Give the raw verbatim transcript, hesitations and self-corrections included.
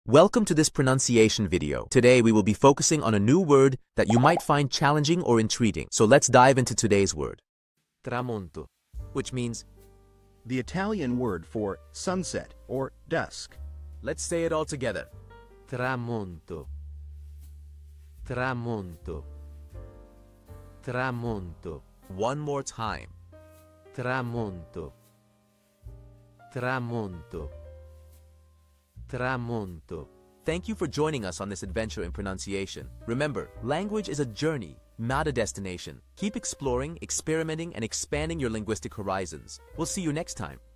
Welcome to this pronunciation video. Today we will be focusing on a new word that you might find challenging or intriguing. So let's dive into today's word. Tramonto, which means the Italian word for sunset or dusk. Let's say it all together. Tramonto. Tramonto. Tramonto. One more time. Tramonto. Tramonto. Tramonto. Thank you for joining us on this adventure in pronunciation. Remember, language is a journey, not a destination. Keep exploring, experimenting, and expanding your linguistic horizons. We'll see you next time.